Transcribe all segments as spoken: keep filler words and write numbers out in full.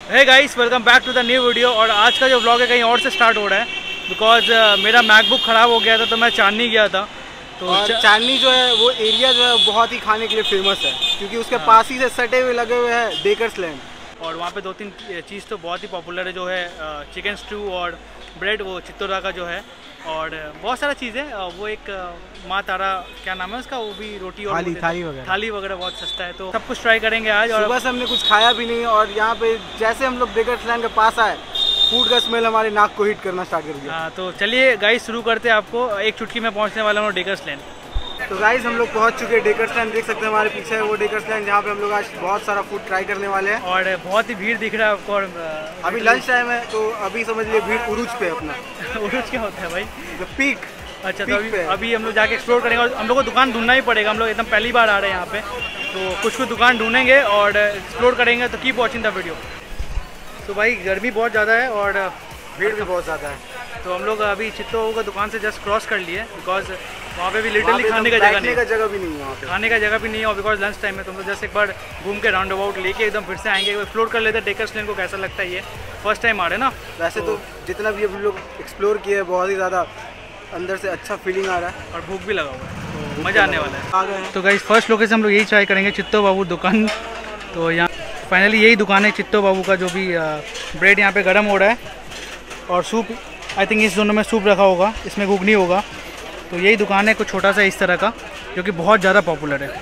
Hey guys, welcome back to the new video. और आज का जो व्लॉग है कहीं और से स्टार्ट हो रहा है बिकॉज uh, मेरा मैकबुक ख़राब हो गया था तो मैं चांदनी गया था। तो और चा... चांदनी जो है वो एरिया जो है बहुत ही खाने के लिए फेमस है क्योंकि उसके हाँ। पास ही से सटे हुए लगे हुए हैं डेकर्स लैंड। और वहाँ पे दो तीन चीज़ तो बहुत ही पॉपुलर है, जो है चिकन स्टू और ब्रेड, वो चित्तौरा का जो है, और बहुत सारा चीज़ें। वो एक माँ तारा क्या नाम है उसका, वो भी रोटी और थाली थाली वगैरह थाली वगैरह बहुत सस्ता है, तो सब कुछ ट्राई करेंगे आज। और सुबह से हमने कुछ खाया भी नहीं और यहाँ पे जैसे हम लोग डेकर्स लैंड के पास आए फूड का स्मेल हमारे नाक को हिट करना स्टार्ट कर दिया। हाँ, तो चलिए गाइस शुरू करते हैं। आपको एक चुटकी में पहुँचने वाला हूँ डेकर्स लैंड। तो गाइस हम लोग पहुंच चुके हैं डेकर्स लैंड, देख सकते हैं हमारे पीछे है वो डेकर्स लैंड जहाँ पे हम लोग आज बहुत सारा फूड ट्राई करने वाले हैं। और बहुत ही भीड़ दिख रहा है आपको। और अभी लंच टाइम है तो अभी समझ लिए भीड़ उरूज पे अपना। उरूज क्या होता है भाई? पीक। अच्छा, तो अभी अभी हम लोग जाके एक्सप्लोर करेंगे और हम लोग को दुकान ढूंढना ही पड़ेगा। हम लोग एकदम पहली बार आ रहे हैं यहाँ पे, तो कुछ कुछ दुकान ढूंढेंगे और एक्सप्लोर करेंगे। तो कीप वॉचिंग द वीडियो। तो भाई गर्मी बहुत ज़्यादा है और भीड़ भी बहुत ज़्यादा है, तो हम लोग अभी चित्तो का दुकान से जस्ट क्रॉस कर लिए बिकॉज वहाँ पे भी लिटरली खाने का जगह नहीं का जगह भी नहीं है वहाँ पे। खाने का जगह भी नहीं है और बिकॉज लंच टाइम में तो हम लोग जस्ट एक बार घूम के राउंड अबाउट लेके एकदम फिर से आएंगे, एक्सप्लोर कर लेते हैं डेकर्स लैंड को कैसा लगता है। ये फर्स्ट टाइम आ रहे हैं ना। वैसे तो, तो जितना भी अभी लोग एक्सप्लोर किए बहुत ही ज़्यादा अंदर से अच्छा फीलिंग आ रहा है और भूख भी लगा हुआ है, तो मज़ा आने वाला है। आ गए। तो गाइस फर्स्ट लोकेशन हम लोग यही ट्राई करेंगे, चित्तो बाबू दुकान। तो यहाँ फाइनली यही दुकान है चित्तो बाबू का, जो भी ब्रेड यहाँ पे गर्म हो रहा है और सूप, आई थिंक इस दोनों में सूप रखा होगा, इसमें घुगनी होगा। तो यही दुकान है कुछ छोटा सा इस तरह का, जो कि बहुत ज़्यादा पॉपुलर है।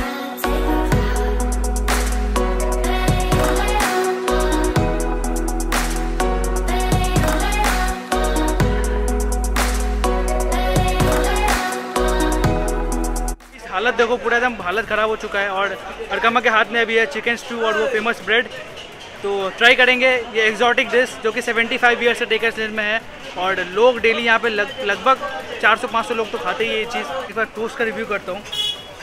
हालत देखो, पूरा एकदम हालत ख़राब हो चुका है। और अरकमा के हाथ में अभी है चिकन स्टू और वो फेमस ब्रेड, तो ट्राई करेंगे ये एक्जॉटिक डिश जो कि पचहत्तर ईयर से डेकर्स लैंड में है। और लोग डेली यहाँ पे लग लगभग चार सौ पाँच सौ लोग तो खाते ही ये चीज़। एक बार टोस्ट का रिव्यू करता हूँ।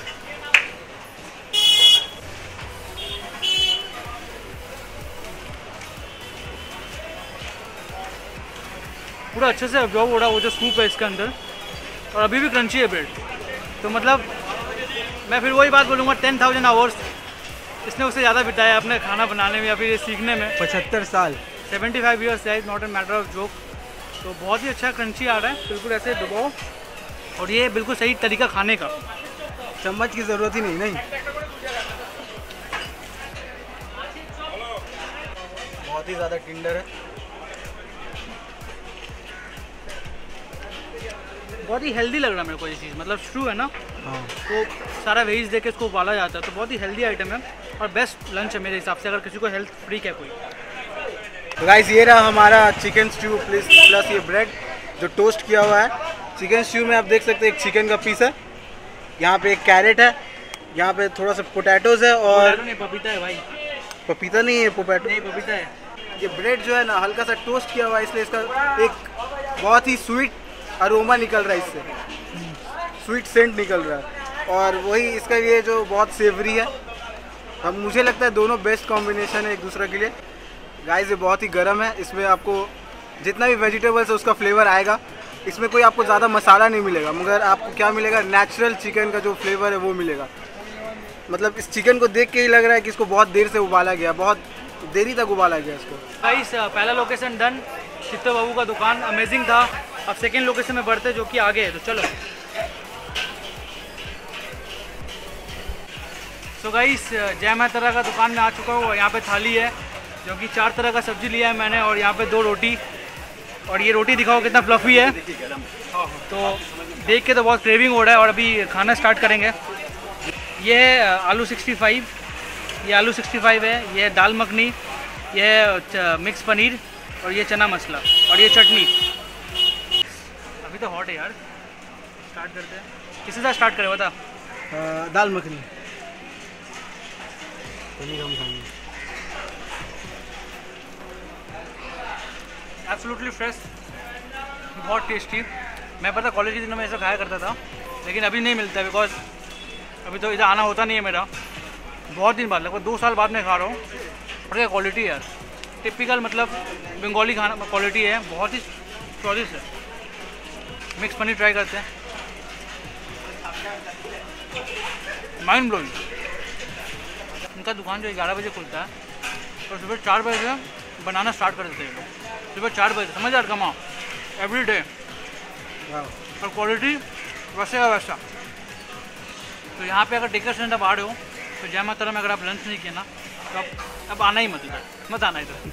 पूरा अच्छे से अब्जॉर्ब हो रहा है वो जो सूप है इसके अंदर, और अभी भी क्रंची है ब्रेड। तो मतलब मैं फिर वही बात बोलूँगा, टेन थाउजेंड आवर्स इसने उससे ज़्यादा बिताया अपने खाना बनाने में या फिर ये सीखने में। पचहत्तर साल सेवेंटी फाइव ईयर्स है, not a matter of joke. तो बहुत ही अच्छा क्रंची आ रहा है, बिल्कुल ऐसे डुबाओ और ये बिल्कुल सही तरीका खाने का, चम्मच की ज़रूरत ही नहीं नहीं बहुत ही ज़्यादा टेंडर है, बहुत ही हेल्दी लग रहा है मेरे को ये चीज़। मतलब स्टू है ना, हाँ। तो सारा वेज दे के इसको उबाला जाता है, तो बहुत ही हेल्दी आइटम है और बेस्ट लंच है मेरे हिसाब से, अगर किसी को हेल्थ फ्रीक है कोई। तो गाइस ये रहा हमारा चिकन स्ट्यू प्लस प्लस ये ब्रेड जो टोस्ट किया हुआ है। चिकन स्ट्यू में आप देख सकते हैं एक चिकन का पीस है, यहाँ पे एक कैरेट है, यहाँ पे थोड़ा सा पोटैटोज है और नहीं, पपीता है भाई। पपीता नहीं है, पोटैटो नहीं, पपीता है। ये ब्रेड जो है ना हल्का सा टोस्ट किया हुआ है, इसलिए इसका एक बहुत ही स्वीट अरोमा निकल रहा है, इससे स्वीट सेंट निकल रहा है। और वही इसका ये जो बहुत सेवरी है, अब मुझे लगता है दोनों बेस्ट कॉम्बिनेशन है एक दूसरे के लिए। गाइस ये बहुत ही गर्म है, इसमें आपको जितना भी वेजिटेबल्स है उसका फ्लेवर आएगा। इसमें कोई आपको ज़्यादा मसाला नहीं मिलेगा, मगर आपको क्या मिलेगा, नेचुरल चिकन का जो फ्लेवर है वो मिलेगा। मतलब इस चिकन को देख के ही लग रहा है कि इसको बहुत देर से उबाला गया, बहुत देरी तक उबाला गया इसको। गाइस पहला लोकेशन डन, चित्तो बाबू का दुकान अमेजिंग था। अब सेकेंड लोकेशन में बढ़ते जो कि आगे है, तो चलो। सो गाइस जय माता तरह का दुकान में आ चुका हूँ। यहाँ पे थाली है जो कि चार तरह का सब्जी लिया है मैंने, और यहाँ पे दो रोटी, और ये रोटी दिखाओ कितना फ्लफी है। तो देख के तो बहुत क्रेविंग हो रहा है और अभी खाना स्टार्ट करेंगे। ये है आलू सिक्सटी फाइव, ये आलू सिक्सटी फाइव है, ये है दाल मखनी, ये है मिक्स पनीर, और ये चना मसाला, और ये चटनी। अभी तो हॉट है यार, स्टार्ट करते हैं। किसी से स्टार्ट करें बता? दाल मखनी पनीर हम खाएंगे। एब्सोल्युटली फ्रेश, बहुत टेस्टी। मैं पता कॉलेज के दिनों में ऐसा खाया करता था, लेकिन अभी नहीं मिलता है बिकॉज अभी तो इधर आना होता नहीं है मेरा। बहुत दिन बाद, लगभग दो साल बाद मैं खा रहा हूँ। और क्या क्वालिटी है यार, टिपिकल मतलब बंगाली खाना क्वालिटी है, बहुत ही स्वादिष्ट है। मिक्स पनीर ट्राई करते हैं, माइंड ब्लोइंग। इनका दुकान जो ग्यारह बजे खुलता है और सुबह चार बजे से बनाना स्टार्ट कर देते हैं लोग, सुबह चार बजे, समझ यार कमा एवरी डे, और क्वालिटी वैसे का वैसा। तो यहाँ पे अगर डेकर सेंट आप आ रहे हो तो जय माता में अगर आप लंच नहीं किया ना तो अब अब आना ही मत इधर, मत आना इधर।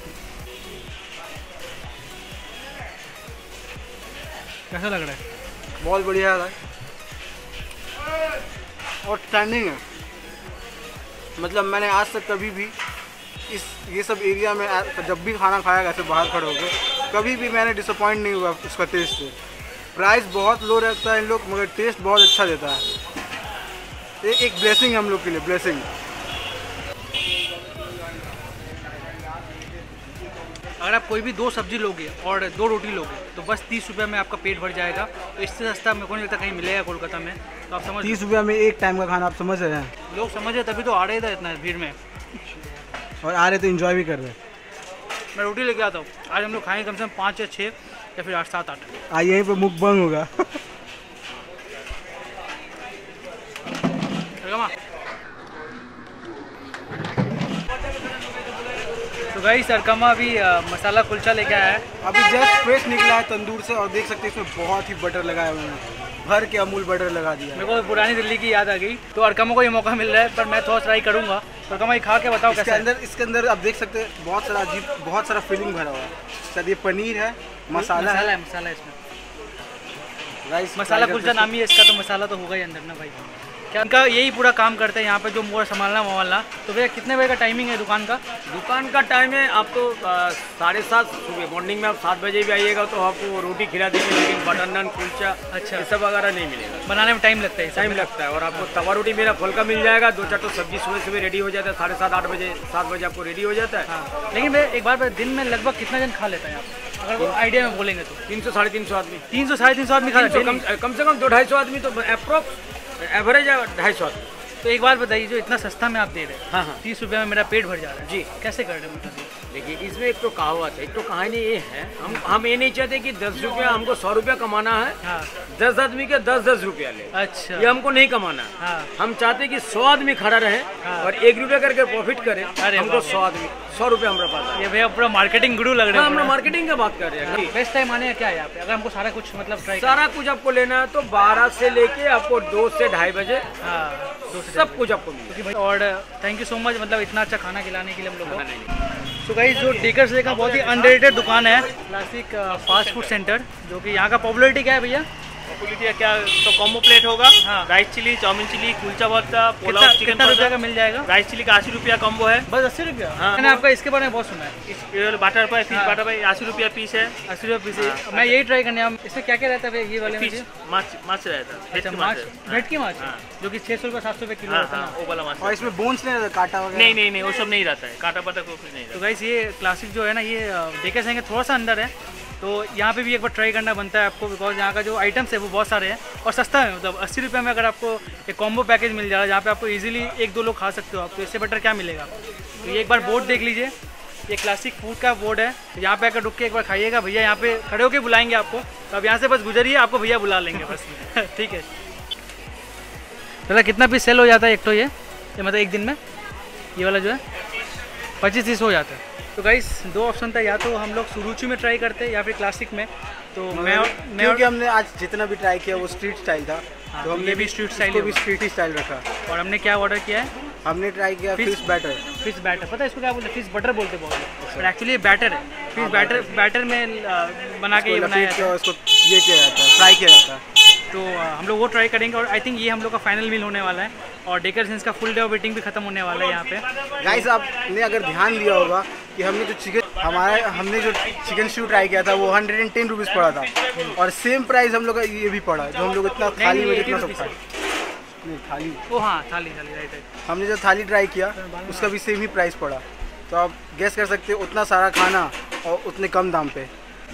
कैसा लग रहा है? बहुत बढ़िया है और स्टैंडिंग है। मतलब मैंने आज तक कभी भी इस ये सब एरिया में जब भी खाना खाया ऐसे बाहर खड़े होकर कभी भी मैंने डिसअपॉइंट नहीं हुआ उसका टेस्ट से। प्राइस बहुत लो रहता है इन लोग, मगर टेस्ट बहुत अच्छा देता है। ये एक ब्लेसिंग है हम लोग के लिए, ब्लेसिंग। अगर आप कोई भी दो सब्जी लोगे और दो रोटी लोगे तो बस तीस रुपये में आपका पेट भर जाएगा। तो इससे सस्ता मेरे को नहीं लगता कहीं मिलेगा कोलकाता में। तो आप समझ, तीस रुपये में एक टाइम का खाना, आप समझ रहे हैं? लोग समझ रहे तभी तो आ रहे थे इतना भीड़ में, और आ रहे तो एंजॉय भी कर रहे हैं। मैं रोटी लेके आता हूँ, आज हम लोग खाएंगे कम से कम पाँच या छः या फिर आठ सात आठ। आज यहीं पे मुकबंग होगा। तो गाइस अरकमा अभी आ, मसाला कुलचा लेके आया है, अभी जस्ट फ्रेश निकला है तंदूर से, और देख सकते हैं इसमें बहुत ही बटर लगाया हुआ है, भर के अमूल बटर लगा दिया। मेरे को पुरानी दिल्ली की याद आ गई। तो अरकमा को ये मौका मिल रहा है, पर मैं थोड़ा ट्राई करूँगा। तो अरकमा ये खा के बताओ इसके कैसा अंदर इसके अंदर आप देख सकते हैं बहुत सारा अजीब, बहुत सारा फीलिंग भरा हुआ है। शायद ये पनीर है, मसाला मसाला है, है, मसाला है इसमें, राइस मसाला कुलचा नाम ही है इसका, तो मसाला तो होगा ही अंदर ना भाई। क्या इनका यही पूरा काम करते हैं यहाँ पे, जो मोर संभालना संभालना। तो भैया कितने बजे का टाइमिंग है दुकान का? दुकान का टाइम है आप तो साढ़े सात सुबह मॉर्निंग में आप सात बजे भी आइएगा तो आपको रोटी खिला देंगे, लेकिन बटर नान कुलचा अच्छा ये सब वगैरह नहीं मिलेगा, बनाने में टाइम लगता है, टाइम लगता है। और आपको तवा रोटी मेरा फल का मिल जाएगा, दो चार तो सब्जी सुबह सुबह रेडी हो जाता है, साढ़े सात आठ बजे सात बजे आपको रेडी हो जाता है। हाँ, लेकिन भैया एक बार दिन में लगभग कितना जन खा लेता है आप, अगर वो आइडिया में बोलेंगे तो? तीन सौ साढ़े तीन सौ आदमी, तीन सौ साढ़े तीन सौ आदमी खा लेते हैं कम से कम दो ढाई सौ आदमी तो अप्रोक्स एवरेज है ढाई सौ आदमी। तो एक बात बताइए, जो इतना सस्ता में आप दे रहे हैं, हाँ हाँ तीस रुपये में मेरा पेट भर जा रहा है जी, कैसे कर रहे हैं मतलब? देखिए इसमें एक तो कहावत है, एक तो कहानी ये है, हम हम ये नहीं चाहते कि दस रुपया हमको सौ रुपया कमाना है, हाँ दस आदमी के दस दस रुपया ले, अच्छा ये हमको नहीं कमाना है। हाँ हम चाहते हैं कि सौ आदमी खड़ा रहे हाँ। और एक रुपया करके प्रॉफिट करे। अरे हमको वाह। सौ आदमी सौ रुपया हमारे पास आए। ये भैया पूरा मार्केटिंग गुरु लग रहे हाँ, हैं। हम मार्केटिंग का बात कर रहे हैं। बेस्ट टाइम आने का क्या है यहाँ पे, अगर हमको सारा कुछ मतलब ट्राई सारा कुछ आपको लेना है तो बारह से लेके आपको दो से ढाई बजे हाँ दो से सब कुछ आपको मिलेगा। और थैंक यू सो मच, मतलब इतना अच्छा खाना खिलाने के लिए हम लोग को। तो गाइस जो डेकर से का बहुत ही अंडररेटेड दुकान है, क्लासिक फास्ट फूड सेंटर, जो कि यहाँ का पॉपुलरिटी क्या है भैया? पॉपुलरिटी क्या तो कॉम्बो प्लेट होगा, हाँ। Rice chilli, chow mein chilli, kulcha bharta, pulao, कितना चिकन कितना रुपया का परोठा। मिल जाएगा? राइस चिली का अस्सी रुपया कॉम्बो है, बस अस्सी रुपया? हाँ। मैंने आपका इसके बारे में बहुत सुना है। इस बाटर पर फिश हाँ। बाटर पर अस्सी रुपया पीस है, अस्सी रुपये पीस है। मैं यही ट्राई करने आया। इसमें क्या क्या रहता है भैया ये वाले में? फिश माछ माछ रहता है, अच्छा भेट की माछ, रहता है। भेट की माछ, हाँ। जो कि छः सौ रुपये सात सौ रुपये किलो हाँ रहता है हाँ ना? वो वाला माछ और इसमें बोन्स नहीं रहता, काटा वगैरह? नहीं नहीं नहीं वो सब नहीं रहता है, काटा पाटा कुछ नहीं तो रहता। गाइस ये क्लासिक जो है ना, ये डेकर सेंटर के थोड़ा सा अंदर है, तो यहाँ पे भी एक बार ट्राई करना बनता है आपको, बिकॉज यहाँ का जो आइटम्स है वो बहुत सारे हैं और सस्ता है। मतलब अस्सी रुपये में अगर आपको एक कॉम्बो पैकेज मिल जा रहा है जहाँ पे आपको इजीली एक दो लोग खा सकते हो आप, तो इससे बेटर क्या मिलेगा? तो ये एक बार बोर्ड देख लीजिए, ये क्लासिक फूड का बोर्ड है, तो यहाँ पे आकर रुक के एक बार खाइएगा। भैया यहाँ पे खड़े होकर बुलाएंगे आपको, तो आप यहाँ से बस गुजरिए, आपको भैया बुला लेंगे बस। ठीक है। दादा कितना पीस सेल हो जाता है एक तो ये ये मतलब एक दिन में ये वाला जो है पच्चीस तीस हो जाता है? तो गाइस दो ऑप्शन था, या तो हम लोग सुरुचि में ट्राई करते या फिर क्लासिक में। तो मैं मैं क्योंकि हमने आज जितना भी ट्राई किया वो स्ट्रीट स्टाइल था, हाँ, तो हमने ये भी स्ट्रीट स्टाइल इसको भी होगा। स्ट्रीट ही स्टाइल रखा। और हमने क्या ऑर्डर किया है? हमने ट्राई किया fish- fish batter. Fish batter, पता है इसको क्या बोलते हैं? फिश बटर बोलते बहुत, बट एक्चुअली ये बैटर है। फिश बैटर बैटर में आ, बना के ये बनाया जाता है। इसको ये किया जाता है, फ्राई किया जाता है। तो आ, हम लोग वो ट्राई करेंगे और आई थिंक ये हम लोग का फाइनल मील होने वाला है। और डेकर सेंस का फुल डे ऑफ वेटिंग भी खत्म होने वाला है यहाँ पे। गाइस आपने अगर ध्यान दिया होगा कि हमने जो चिकन हमारा हमने जो चिकन स्टू ट्राई किया था वो हंड्रेड एंड टेन रुपीज़ पड़ा था, और सेम प्राइस हम लोग का ये भी पड़ा, जो हम लोग इतना थाली नहीं, में eighty जितना सब rupees खाए। नहीं थाली, ओ हाँ थाली थाली राइट राइट। हमने जो थाली ट्राई किया उसका भी सेम ही प्राइस पड़ा, तो आप गेस कर सकते हो उतना सारा खाना और उतने कम दाम पे।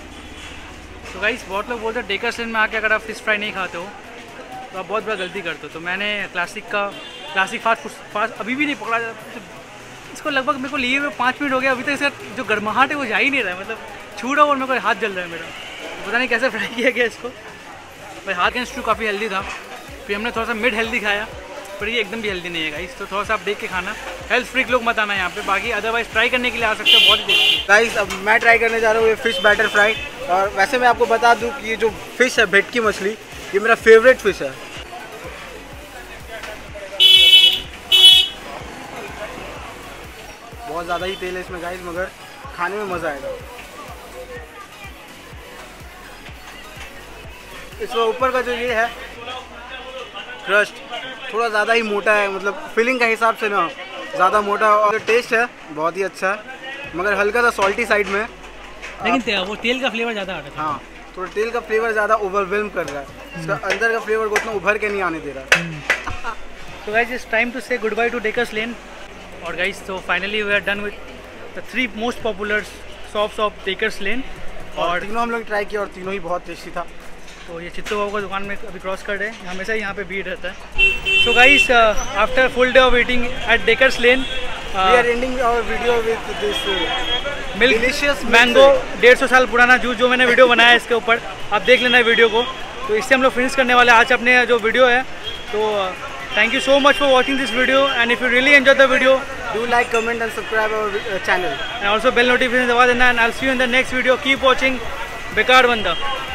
तो गाइस बहुत लोग बोलते हैं डेकर सेंस में आके अगर आप फिश फ्राई नहीं खाते हो तो आप बहुत बड़ा गलती करते हो। तो मैंने क्लासिक का क्लासिक फास्ट फूड फास्ट अभी भी नहीं पकड़ा। इसको लगभग मेरे को लिए हुए पाँच मिनट हो गया, अभी तक इसका जो गर्माहट है वो जा ही नहीं रहा है। मतलब छू रहा हूँ और मेरे को हाथ जल रहा है मेरा, तो पता नहीं कैसे फ्राई किया गया इसको। भाई हाथ का स्टू काफ़ी हेल्दी था, फिर हमने थोड़ा सा मिड हेल्दी खाया, पर ये एकदम भी हेल्दी नहीं है गाइस, तो थोड़ा सा आप देख के खाना। हेल्थ फ्रीक लोग मत आना यहाँ पे, बाकी अदरवाइज ट्राई करने के लिए आ सकते हो, बहुत ही टेस्टी है। गाइस अब मैं ट्राई करने जा रहा हूँ ये फ़िश बैटर फ्राई। और वैसे मैं आपको बता दूँ कि ये जो फ़िश है भेटकी मछली, ये मेरा फेवरेट फ़िश है। बहुत ज़्यादा ही तेल है इसमें गाइस, मगर खाने में मज़ा आएगा। इसमें ऊपर का जो ये है क्रस्ट थोड़ा ज़्यादा ही मोटा है, मतलब फिलिंग का हिसाब से ना ज़्यादा मोटा, और टेस्ट है बहुत ही अच्छा है, मगर हल्का सा सॉल्टी साइड में। लेकिन ते, वो तेल का फ्लेवर ज़्यादा आ रहा है। हाँ, थोड़ा तेल का फ्लेवर ज़्यादा ओवरवेलम कर रहा है, इसका अंदर का फ्लेवर को उतना उभर के नहीं आने दे रहा। तो guys it's time to say good bye to Dacres lane. और गाइस तो finally we are done with the three most popular shops of Dacres lane, और तीनों हम लोग ट्राई किया और तीनों ही बहुत टेस्टी था। तो ये चित्तू बाबू का दुकान में अभी क्रॉस कर रहे हैं, हमेशा ही यहाँ पे भीड़ रहता है। So guys after full day of eating at Dacres lane, we are ending our video with this milk delicious mango डेढ़ सौ साल पुराना जूस, जो मैंने वीडियो बनाया है इसके ऊपर, आप देख लेना वीडियो को। तो इससे हम लोग फिनिश करने वाले आज अपने जो वीडियो है। तो thank you so much for watching this video, and if you really enjoy the video do like comment and subscribe our channel and also bell notification दबा देना, and I will see you in the next video. Keep watching बेकार बंदा।